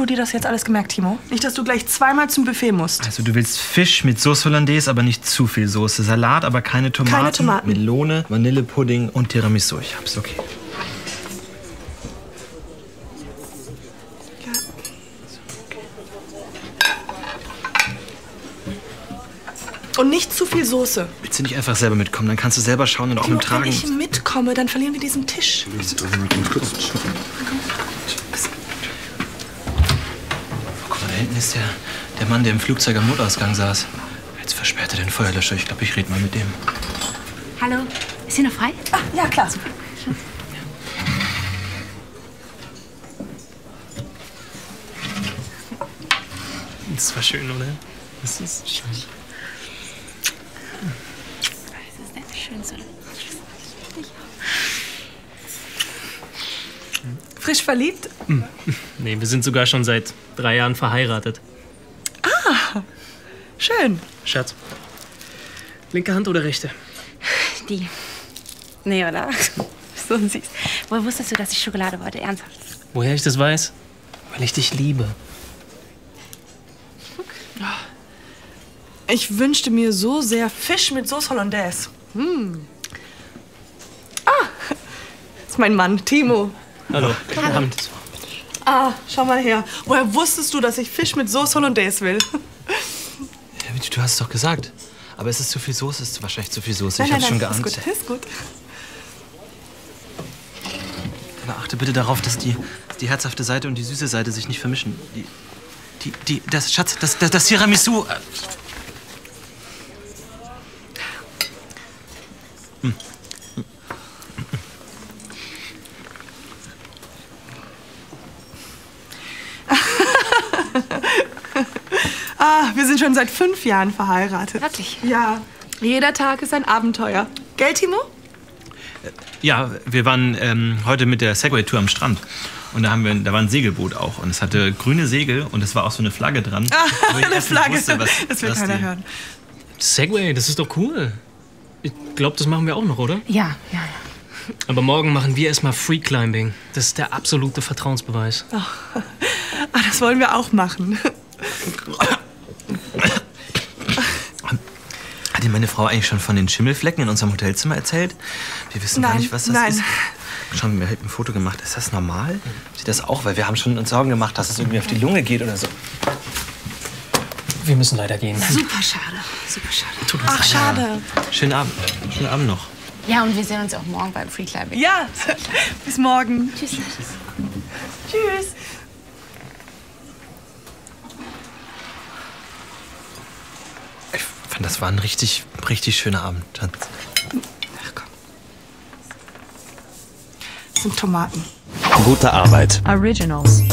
du dir das jetzt alles gemerkt, Timo? Nicht, dass du gleich zweimal zum Buffet musst. Also du willst Fisch mit Sauce Hollandaise, aber nicht zu viel Soße. Salat, aber keine Tomaten. Keine Tomaten. Melone, Vanillepudding und Tiramisu. Ich hab's, okay. Und nicht zu viel Soße. Willst du nicht einfach selber mitkommen? Dann kannst du selber schauen und auch Timo, mit tragen. wenn ich mitkomme, dann verlieren wir diesen Tisch. Oh, guck mal, da hinten ist der Mann, der im Flugzeug am Notausgang saß. Jetzt versperrt er den Feuerlöscher. Ich glaube, ich rede mal mit dem. Hallo, ist hier noch frei? Ah, ja, klar. Das war schön, oder? Das ist schön. Das ist nicht schön so. Frisch verliebt? Nee, wir sind sogar schon seit 3 Jahren verheiratet. Ah, schön. Schatz, linke Hand oder rechte? Die. Nee, oder? So süß. Woher wusstest du, dass ich Schokolade wollte? Ernsthaft? Woher ich das weiß? Weil ich dich liebe. Ich wünschte mir so sehr Fisch mit Sauce Hollandaise. Ah, das ist mein Mann, Timo. Hallo. Guten Abend. Ah, schau mal her. Woher wusstest du, dass ich Fisch mit Sauce Hollandaise will? Ja, du hast es doch gesagt. Aber es ist zu viel Soße, es ist wahrscheinlich zu viel Soße. Ich Nein, hab's schon ist geahnt. gut, ist gut. Aber achte bitte darauf, dass die herzhafte Seite und die süße Seite sich nicht vermischen. Das Tiramisu. Ah, wir sind schon seit 5 Jahren verheiratet. Wirklich? Ja. Jeder Tag ist ein Abenteuer. Gell, Timo? Ja, wir waren heute mit der Segway-Tour am Strand. Und da war ein Segelboot auch. Und es hatte grüne Segel und es war auch so eine Flagge dran. Ah, eine Flagge. Das will was keiner die- hören. Segway, das ist doch cool. Ich glaube, das machen wir auch noch, oder? Ja. Aber morgen machen wir erstmal Free Climbing. Das ist der absolute Vertrauensbeweis. Ah, das wollen wir auch machen. Hat dir meine Frau eigentlich schon von den Schimmelflecken in unserem Hotelzimmer erzählt? Wir wissen gar Nein, nicht, was das nein. ist. Schauen wir, halt ein Foto gemacht. Ist das normal? Sieht das auch? Weil wir haben schon uns Sorgen gemacht, dass es irgendwie auf die Lunge geht oder so. Wir müssen leider gehen. Super schade. Super schade. Tut uns Ach, leid. schade. Schönen Abend. Schönen Abend noch. Ja, und wir sehen uns auch morgen beim Free Climbing. Ja, bis morgen. Tschüss. Tschüss. Ich fand, das war ein richtig schöner Abend. Schatz. Ach komm. Das sind Tomaten. Gute Arbeit. Originals.